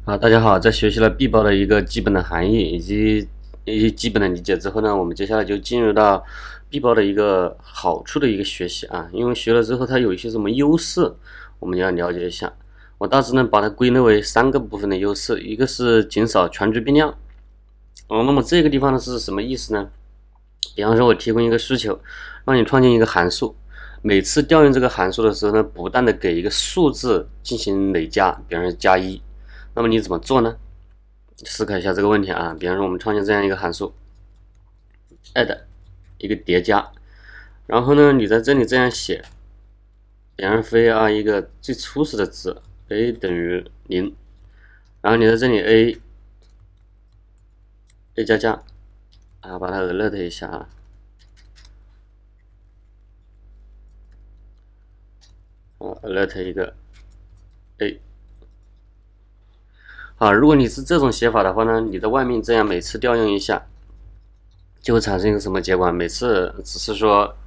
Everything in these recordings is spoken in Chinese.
大家好，在学习了 B 包的一个基本的含义以及一些基本的理解之后呢，我们接下来就进入到 B 包的一个好处的一个学习啊。因为学了之后，它有一些什么优势，我们要了解一下。我大致呢把它归类为3个部分的优势，一个是减少全局变量。那么这个地方呢是什么意思呢？比方说，我提供一个需求，让你创建一个函数，每次调用这个函数的时候呢，不断的给一个数字进行累加，比方说+1。那么你怎么做呢？思考一下这个问题啊。比方说我们创建这样一个函数 add 一个叠加，然后呢你在这里这样写，比方说 var 一个最初始的值 a 等于0，然后你在这里 a 加加啊，把它 alert 一下啊，alert 一个 a。如果你是这种写法的话呢，你在外面这样每次调用一下，就会产生一个什么结果？每次只是说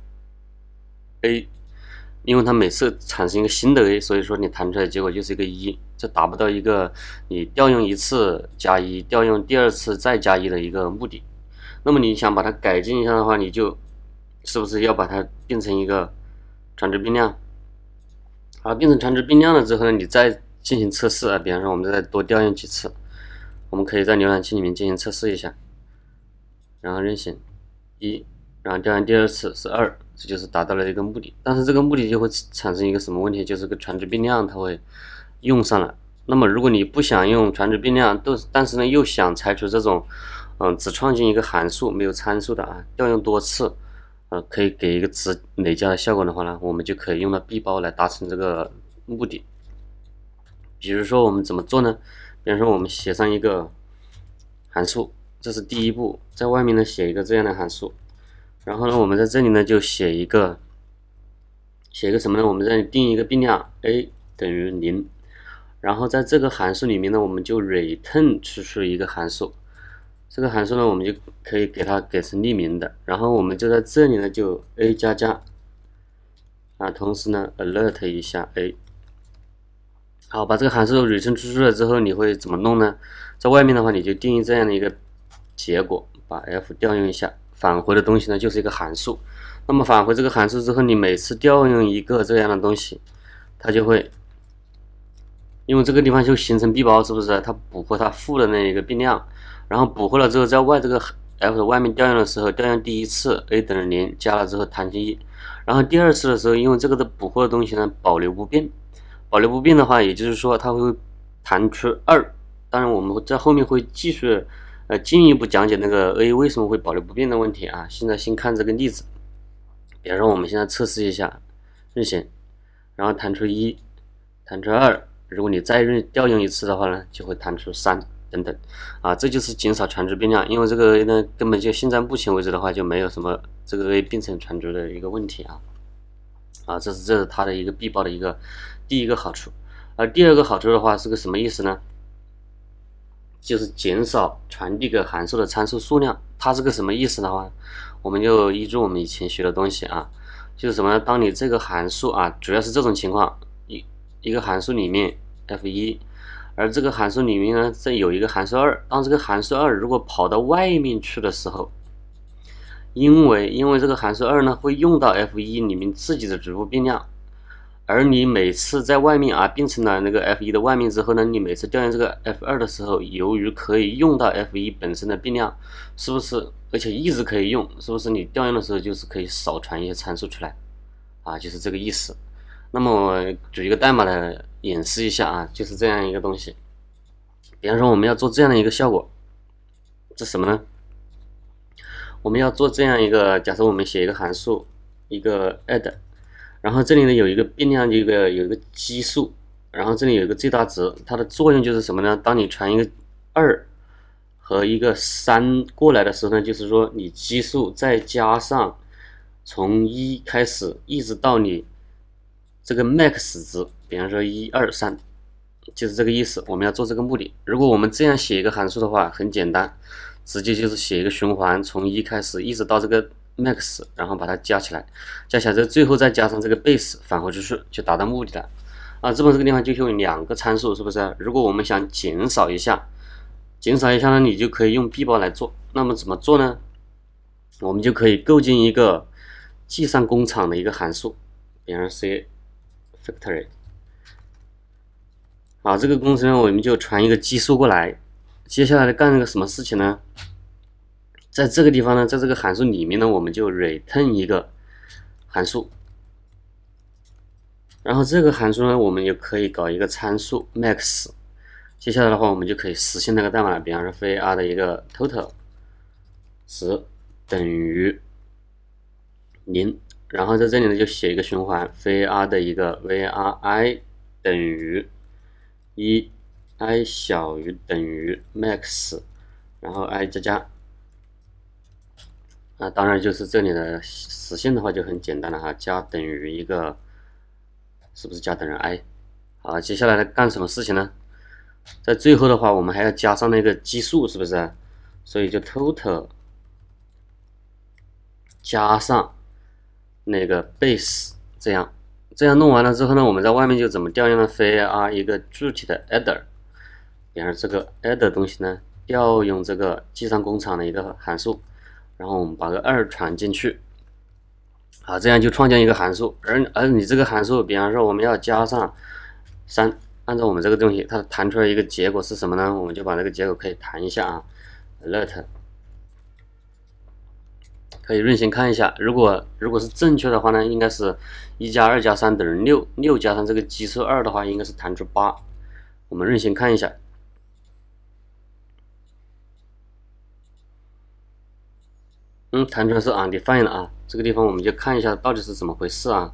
a， 因为它每次产生一个新的 a， 所以说你弹出来的结果就是一个1，这达不到一个你调用一次+1，调用第二次再+1的一个目的。那么你想把它改进一下的话，你就是不是要把它变成一个全值变量？变成全值变量了之后呢，你再进行测试啊，比方说我们再多调用几次，我们可以在浏览器里面进行测试一下，然后任选1，然后调用第二次是2，这就是达到了一个目的。但是这个目的就会产生一个什么问题？就是个全值变量它会用上了。那么如果你不想用全值变量，但是呢又想采取这种只创建一个函数没有参数的啊，调用多次可以给一个值累加的效果的话呢，我们就可以用到 B 包来达成这个目的。比如说我们怎么做呢？比如说我们写上一个函数，这是第一步，在外面呢写一个这样的函数，然后呢我们在这里呢就写一个什么呢？我们这里定一个变量 a 等于0，然后在这个函数里面呢，我们就 return 出一个函数，这个函数呢我们就可以给它改成匿名的，然后我们就在这里呢就 a 加加同时呢 alert 一下 a。好，把这个函数return出去了之后，你会怎么弄呢？在外面的话，你就定义这样的一个结果，把 f 调用一下，返回的东西呢就是一个函数。那么返回这个函数之后，你每次调用一个这样的东西，它就会，因为这个地方就形成 B 包，是不是？它捕获它负的那一个变量，然后捕获了之后，在这个 f 的外面调用的时候，调用第一次 a 等于0，加了之后弹性1，然后第二次的时候，因为这个的捕获的东西呢保留不变。保留不变的话，也就是说它会弹出2。当然，我们在后面会继续进一步讲解那个 a 为什么会保留不变的问题啊。现在先看这个例子，比如说我们现在测试一下，任选，然后弹出1，弹出2。如果你再调用一次的话呢，就会弹出3等等这就是减少全值变量。因为这个 a 呢，根本就现在目前为止的话就没有什么这个 a 变成全值的一个问题这是它的一个 B 包的一个第一个好处。而第二个好处的话是个什么意思呢？就是减少传递给函数的参数数量。它是个什么意思的话，我们就依据我们以前学的东西就是什么呢？当你这个函数主要是这种情况，一个函数里面 f1， 而这个函数里面呢，这有一个函数2。当这个函数2如果跑到外面去的时候，因为这个函数2呢会用到 f1 里面自己的局部变量，而你每次在外面变成了那个 f1 的外面之后呢，你每次调用这个 f2 的时候，由于可以用到 f1 本身的变量，是不是？而且一直可以用，是不是？你调用的时候就是可以少传一些参数出来就是这个意思。那么我举一个代码来演示一下就是这样一个东西。比方说我们要做这样的一个效果，这什么呢？我们要做这样一个，假设我们写一个函数，一个 add， 然后这里呢有一个变量，有一个基数，然后这里有一个最大值，它的作用就是什么呢？当你传一个2和一个3过来的时候呢，就是说你基数再加上从1开始一直到你这个 max 值，比方说1、2、3，就是这个意思。我们要做这个目的。如果我们这样写一个函数的话，很简单。直接就是写一个循环，从1开始一直到这个 max， 然后把它加起来，之后最后再加上这个 base 返回出去，就达到目的了。 啊，资本这个地方就有2个参数，是不是？如果我们想减少一下呢，你就可以用 B 包来做。那么怎么做呢？我们就可以构建一个计算工厂的一个函数，比方说 C factory。好，这个工程呢，我们就传一个基数过来。接下来干一个什么事情呢？在这个地方呢，在这个函数里面呢，我们就 return 一个函数。然后这个函数呢，我们也可以搞一个参数 max。接下来的话，我们就可以实现那个代码了。比方说 var 的一个 total 值等于0，然后在这里呢就写一个循环 var 的一个 var i 等于1 i 小于等于 max， 然后 i 加啊，当然就是这里的实现的话就很简单了哈，加等于一个，是不是加等于 i？ 好，接下来干什么事情呢？在最后的话，我们还要加上那个基数，是不是？所以就 total 加上那个 base， 这样弄完了之后呢，我们在外面就怎么调用呢 var 一个具体的 adder， 比方说这个 adder 东西呢，调用这个计算工厂的一个函数。然后我们把个2传进去，好，这样就创建一个函数。而你这个函数，比方说我们要加上3，按照我们这个东西，它弹出来一个结果是什么呢？我们就把这个结果可以弹一下啊 ，alert， 可以运行看一下。如果是正确的话呢，应该是1加2加3等于6，6加上这个基数2的话，应该是弹出8。我们运行看一下。弹出来是 undefined 啊，这个地方我们就看一下到底是怎么回事啊。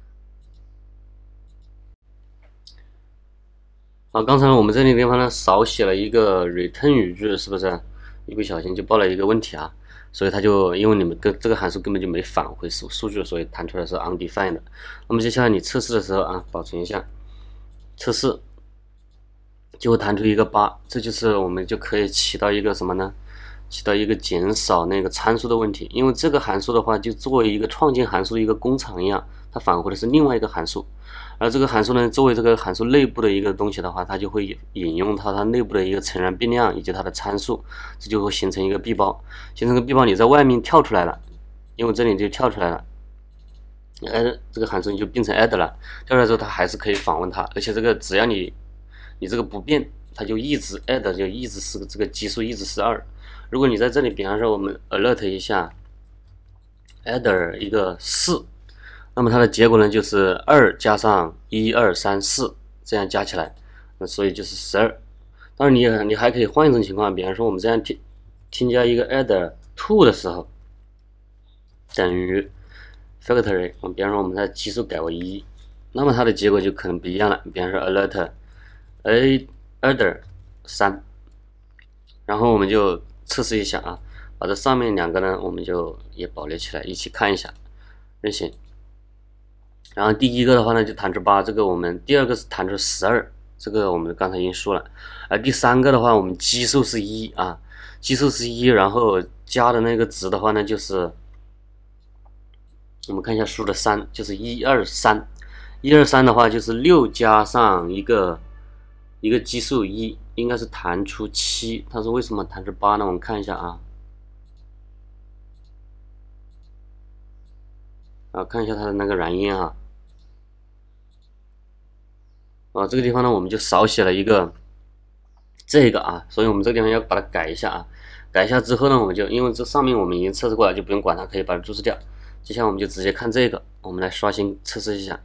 好，刚才我们这里地方呢少写了一个 return 语句，是不是？一不小心就报了一个问题啊，所以它就因为你们这个函数根本就没返回数据，所以弹出来是 undefined。那么接下来你测试的时候啊，保存一下，测试就会弹出一个8，这就是我们就可以起到一个什么呢？起到一个减少那个参数的问题，因为这个函数的话，就作为一个创建函数的一个工厂一样，它返回的是另外一个函数，而这个函数呢，作为这个函数内部的一个东西的话，它就会引用它内部的一个成员变量以及它的参数，这就会形成一个 B 包，形成个 B 包，你在外面跳出来了，因为这里就跳出来了，这个函数你就变成 add 了，跳出来之后它还是可以访问它，而且这个只要你这个不变，它就一直 add 就一直是这个基数一直是2。如果你在这里，比方说我们 alert 一下 adder 一个4，那么它的结果呢就是2加上1、2、3、4这样加起来，那所以就是12。当然你还可以换一种情况，比方说我们这样添加一个 adder 2的时候，等于 factory， 比方说我们的基数改为1，那么它的结果就可能不一样了。比方说 alert adder 3，然后我们就测试一下啊，把这上面2个呢，我们就也保留起来，一起看一下，运行。然后第一个的话呢，就弹出8，这个我们第2个是弹出12，这个我们刚才已经说了。而第3个的话，我们基数是1啊，基数是1，然后加的那个值的话呢，就是我们看一下数的3，就是123，123的话就是6加上一个基数1。应该是弹出7，它是为什么弹出8呢？我们看一下啊，看一下它的那个原因啊，这个地方呢我们就少写了一个这个啊，所以我们这个地方要把它改一下啊，改一下之后呢，我们就因为这上面我们已经测试过了，就不用管它，可以把它注释掉。接下来我们就直接看这个，我们来刷新测试一下，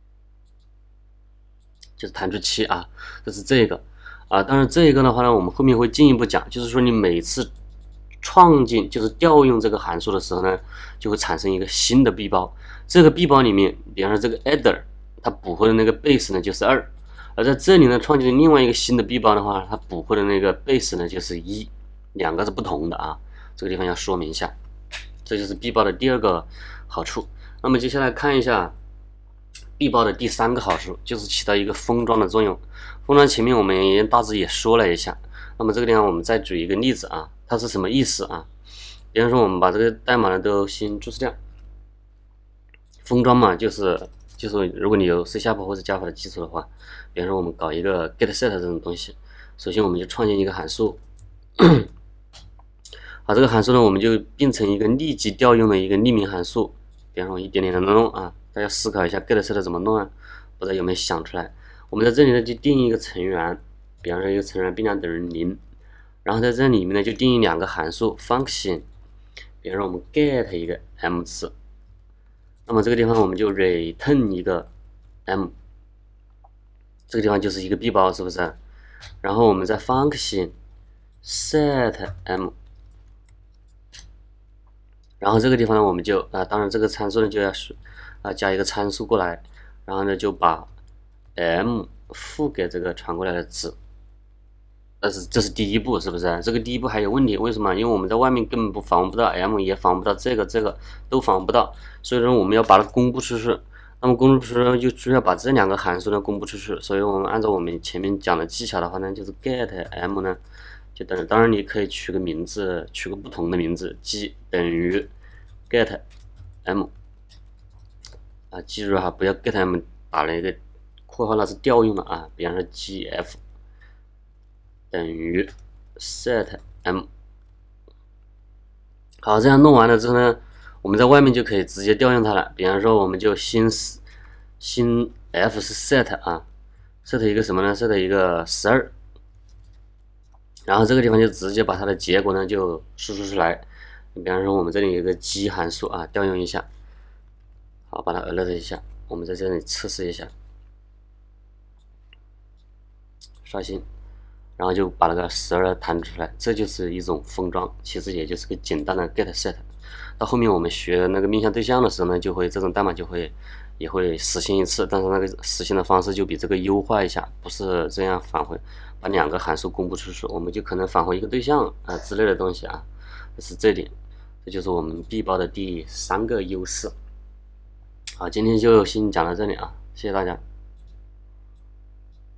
就是弹出7啊，这是这个。当然这个的话呢，我们后面会进一步讲，就是说你每次创建就是调用这个函数的时候呢，就会产生一个新的 B 包。这个 B 包里面，比方说这个 adder， 它捕获的那个 base 呢就是2，而在这里呢创建另外一个新的 B 包的话，它捕获的那个 base 呢就是1，两个是不同的啊。这个地方要说明一下，这就是 B 包的第2个好处。那么接下来看一下 B 包的第3个好处，就是起到一个封装的作用。封装前面我们也大致也说了一下，那么这个地方我们再举一个例子啊，它是什么意思啊？比方说我们把这个代码呢都先注释掉。封装嘛，就是就是如果你有 C# 或者 Java 的基础的话，比方说我们搞一个 getSet 这种东西，首先我们就创建一个函数，好，这个函数呢，我们就并成一个立即调用的一个匿名函数。比方说我一点点的弄啊，大家思考一下 getSet 怎么弄啊？不知道有没有想出来？我们在这里呢就定义一个成员，比方说一个成员并量等于0，然后在这里面呢就定义2个函数 function， 比方说我们 get 一个 m 次，那么这个地方我们就 return 一个 m， 这个地方就是一个 b 包，是不是？然后我们在 function set m， 然后这个地方呢我们就当然这个参数呢就要加一个参数过来，然后呢就把 m 赋给这个传过来的值。这是第一步，是不是？这个第一步还有问题，为什么？因为我们在外面根本访问不到 m， 也访问不到这个都访问不到，所以说我们要把它公布出去。那么公布出去就需要把这2个函数呢公布出去，所以我们按照我们前面讲的技巧的话呢，就是 get m 呢就等于，当然你可以取个名字，取个不同的名字，即等于 get m 记住哈，不要 get m 打了一个括号，那是调用的啊，比方说 gf 等于 set m。 好，这样弄完了之后呢，我们在外面就可以直接调用它了。比方说我们就新 f 是 set set 一个什么呢？ set 一个12，然后这个地方就直接把它的结果呢就输出出来。比方说我们这里有个 g 函数调用一下，好，把它 alert 一下，我们在这里测试一下，刷新，然后就把那个12弹出来，这就是一种封装，其实也就是个简单的 getSet。到后面我们学那个面向对象的时候呢，就会这种代码也会实现一次，但是那个实现的方式就比这个优化一下，不是这样返回把2个函数公布出去，我们就可能返回一个对象之类的东西是这点，这就是我们 B 包的第3个优势。好，今天就先讲到这里谢谢大家。